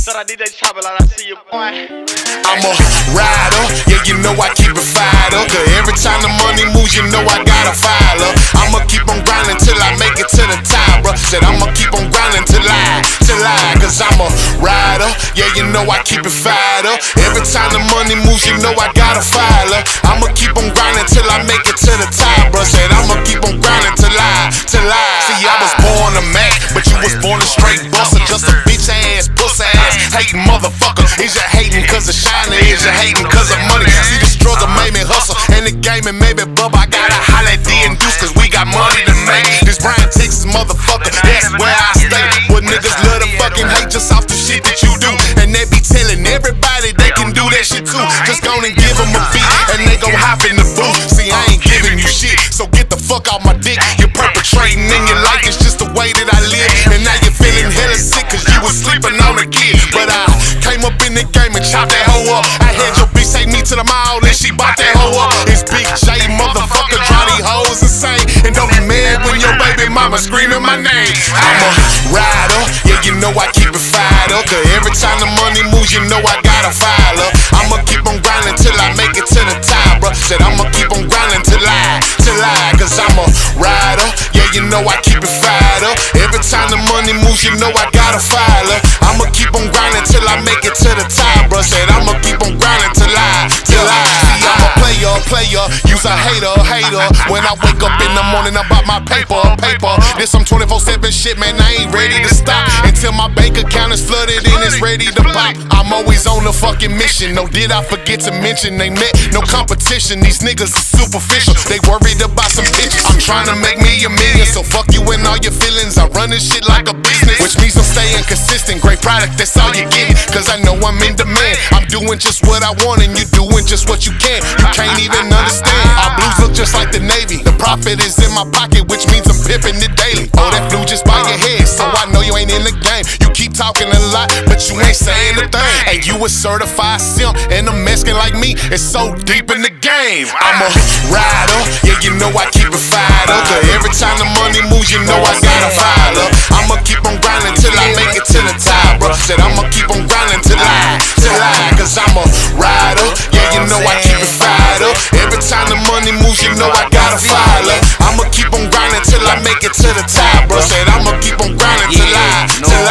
I'm a rider, yeah, you know I keep it fired up. Cause every time the money moves, you know I gotta file up. I'ma keep on grinding till I make it to the top, bro. Said I'ma keep on grinding till I, cause I'm a rider, yeah, you know I keep it fired up. Every time the money moves, you know I gotta file up. I'ma keep on grinding till I make it to the top, bro. Said I'ma keep on grinding till I. See, I was born a Mac, but you was born a straight buster. Just a bitch ass, pussy ass, hating motherfucker. Is you hating cause of shiny? Is you hating cause of money? See, the struggle made me hustle, and the game it made me bubble. I gotta holla at D and Deuce cause we got money to make. This Brian, Texas motherfucker, that's where I stay. What niggas love to fucking hate just off the shit that you do. And they be telling everybody they can do that shit too. Just gonna give them a beat and they gon' hop in the booth. See, I ain't giving you shit, so get the fuck out my dick. You're perpetrating in your life, it's just the way that I live. And now you're feeling hella sick cause you was sleeping on a kid. But I came up in the game and chopped that hoe up. I had your bitch take me to the mall and she bought that hoe up. It's Big J, motherfucker, drive these hoes insane. And don't be mad when your baby mama screaming my name. I'm a rider, yeah, you know I keep it fired up. Cause every time the money moves, you know I gotta file up. I'ma keep on grinding till I make it to the top, bro. Said I'ma keep on grinding till I, cause I'm a rider, yeah, you know I keep it fired up. Every time the money moves, you know I gotta file up. I'ma keep on grinding till I make it to the top, bro. Said I'ma keep on grinding till I. See, I'm a player, use a hater. When I wake up in the morning, I bought my paper. This some 24/7 shit, man, I ain't ready to stop until my bank account is flooded and it's ready to pop. I'm always on a fucking mission. No, did I forget to mention they met no competition. These niggas are superficial. They worried about some bitches. I'm trying to make me a million, so fuck you and all your feelings. I run this shit like a business, which means I'm staying consistent. Great product, that's all you get. Cause I know I'm in demand. I'm doing just what I want and you doing just what you can. You can't even understand. Our blues look just like the Navy. The profit is in my pocket, which means I'm pimping it daily. Oh, that flew just by your head, so I know you ain't in the game. You keep talking a lot, but you ain't saying a thing. And you a certified simp, and a Mexican like me is so deep in the game. I'm a rider, yeah, you know I keep it fired up. Cause every time the money moves, you know I gotta file up. I'ma keep on grinding till I make it to the top, bro. Said I'ma keep on grinding till I, cause I'm a rider, yeah, you know I keep it fired up. Every time the money moves, you know I gotta file up. I'ma keep on grinding till I make it to the top, bro. Said I'ma keep on grinding till I.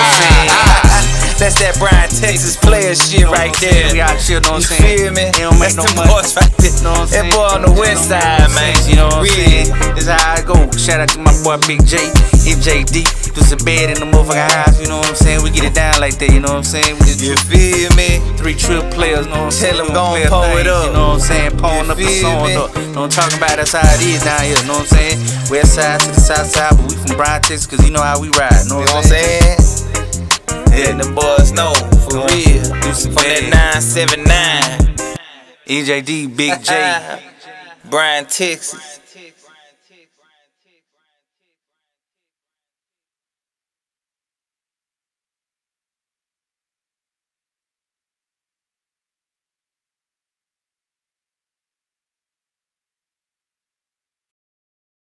That's that Brian, Texas player shit right there. We out here, know what I'm You feel saying? me? He don't make That's no the money. boys right there. Know what I'm That saying? boy on the west side, man. You know what I'm Really? saying? This how I go. Shout out to my boy Big J, MJD. Do some bed in the motherfucking house, you know what I'm saying? We get it down like that, you know what I'm saying? We just You feel me? 3 trip players, know what I'm saying? Tell 'em We gon' play a pull thing, it up. You know what I'm saying? Pulling up the feel song me? up. Know what I'm talking about? That's how it is down here, know what I'm saying? West side to the south side, but we from Brian, Texas, cause you know how we ride, know You what know I'm what I'm saying? saying? Yeah, the boys know, for real. Do some From bad. that 979, EJD, Big J. Brian, Texas.